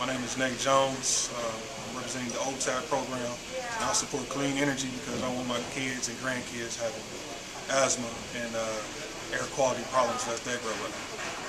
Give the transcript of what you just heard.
My name is Nate Jones. I'm representing the OTAP program. And I support clean energy because I don't want my kids and grandkids having asthma and air quality problems as they grow up.